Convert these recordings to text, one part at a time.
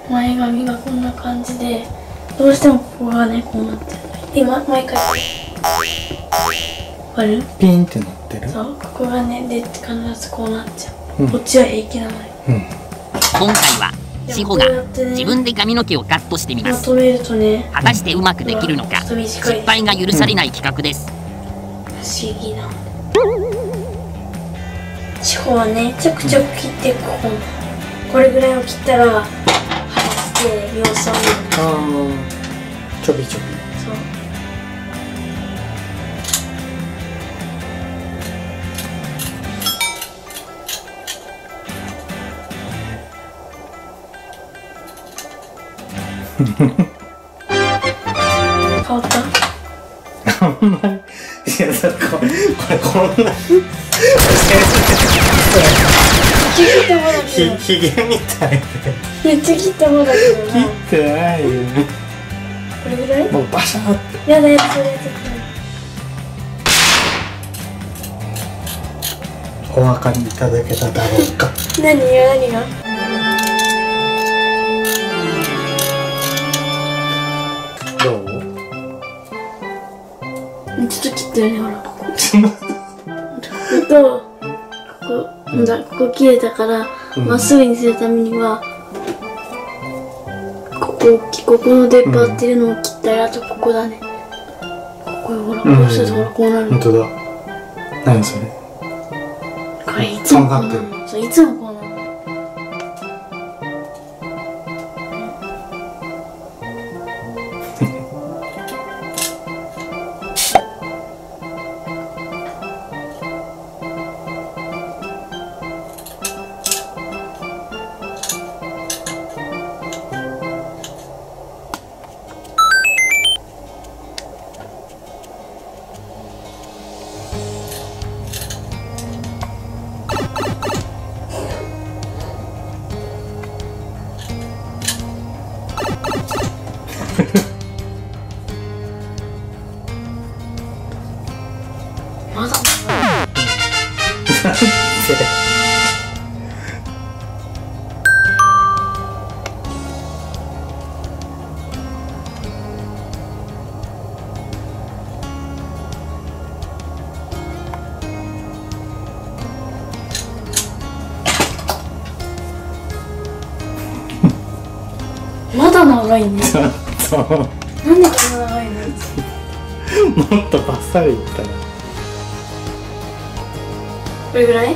前髪がこんな感じで、どうしてもここがねこうなってる。今毎回わかる？ ピンってなってる。 そう、ここがねで必ずこうなっちゃう、こっちは平気なのよ。 今回は志保が自分で髪の毛をカットしてみます。 まとめるとね、 果たしてうまくできるのか、失敗が許されない企画です。 不思議な。志保はね、ちょくちょく切ってこれぐらいを切ったら離して様子を見る。 ちょびちょび。 そう。変わった？ あんまり。いや、これこんな。ひげみたいで。 めっちゃ切った方だけどな。 切ってないよ。 これぐらい？ もうバシャーって。 やだやだ、それ絶対。 お分かりいただけただろうか。 何が？ どう？ ちょっと切ってるね、ほら、ここ切れたから、まっすぐにするためには、ここの出っ張ってるのを切ったり、あとここだね。これほら、こうするとほら、こうなる。 本当だ。何それ？ これいつもこうなる。そう、いつもこうなる。まだまだ長いね。 ちょっと。 なんでこんな長いの？ もっとバッサリいったら。 これぐらい？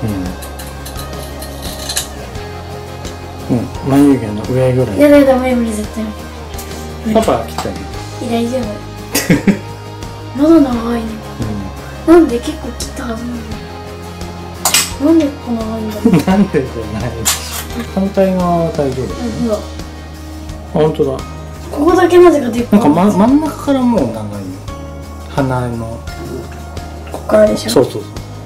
眉毛の上ぐらい。 やだやだ、無理無理、絶対無理。 パパ来たね。 大丈夫。まだ長いね。なんで結構切ったはずなのに。なんでこんな長いんだろう。 なんでじゃない。反対側は大丈夫。 ほら。 本当だ。 ここだけなぜか出っ張る。 なんか、真ん中からもう長いよ。鼻の。 ここからでしょ。 そうそうそう。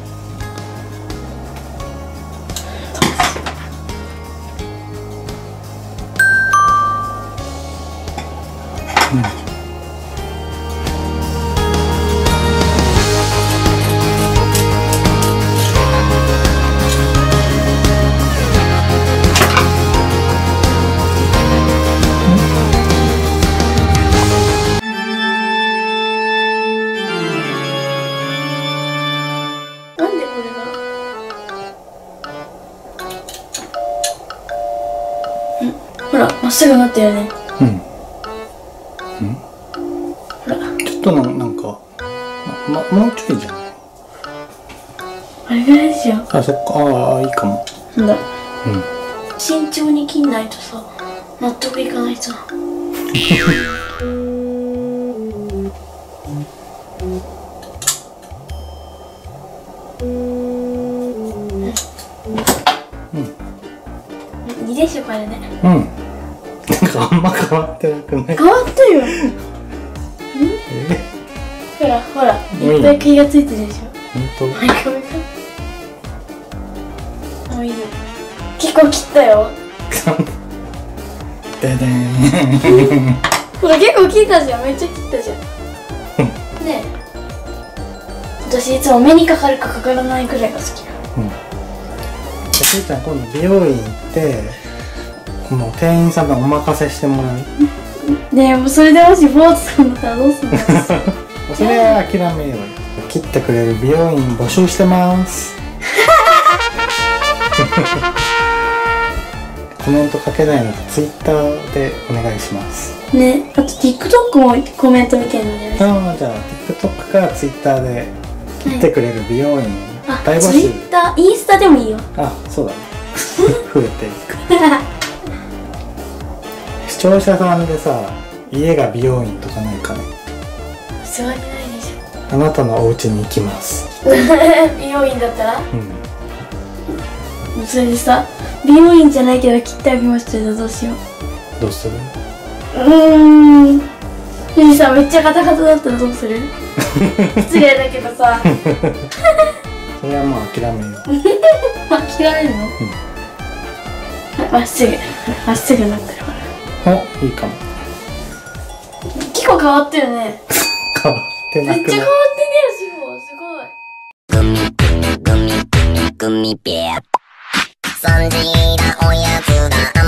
ほら、まっすぐなってるね。ほら。 ちょっとなんか、もうちょいじゃない。 あれぐらいでしょ。 あ、そっか。ああ、いいかも。 なんだ。慎重に切んないとさ、納得いかないさ。いいでしょ、これね。 なんかあんま変わってなくない？ 変わったよ。ほらほら、いっぱい毛がついてるでしょ。 本当？ もういいよ。結構切ったよ。 ででーん。 ほら結構切ったじゃん、めっちゃ切ったじゃん。ねえ、私いつも目にかかるかかからないくらいが好きなの。 ちゃん今度美容院行ってもう店員さんのお任せしてもらう。 ねえ、もうそれでもし坊主さんだったらどうすんの？ それは諦めようよ。切ってくれる美容院募集してます。コメント書けないので Twitter でお願いします。 ね、あと TikTok もコメント見てるので。 じゃあ TikTok か Twitter で切ってくれる美容院大募集。 Twitter、インスタでもいいよ。 あ、そうだね。増えていく。視聴者さんでさ、家が美容院とかないかね。 座りないでしあなたのお家に行きます。 美容院だったら？それでさ、美容院じゃないけど切ってあげましたけどどうしよう。 どうする？ でさ、めっちゃガタガタだったらどうする？失礼だけどさ。 それはもう諦めよう。 諦めるの？まっすぐなってるから。 お、いいかも。 結構変わってるね。 変わってなくない？ めっちゃ変わってねえよ、志保。すごい。 グミグミグミグミペア。3時だおやつだ。